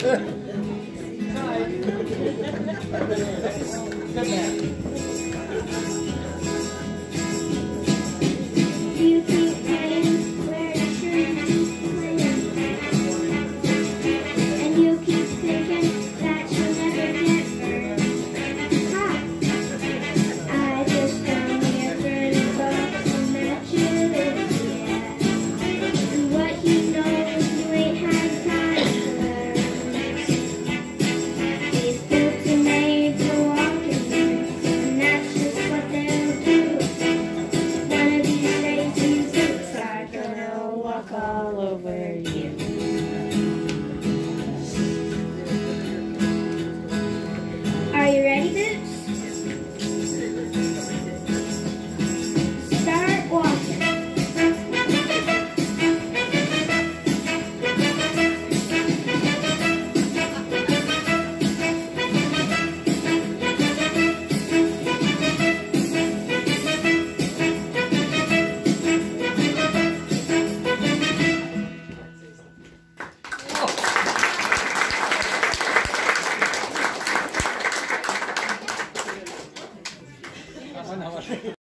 Good man. You keep playing where it should be playing. And you keep thinking that you'll never get burned. Ha! I just found me a burning box of matches, yeah. And what you know is you ain't had time to learn. These boots are made for walking through, and that's just what they'll do. One of these days these boots are gonna walk all over you.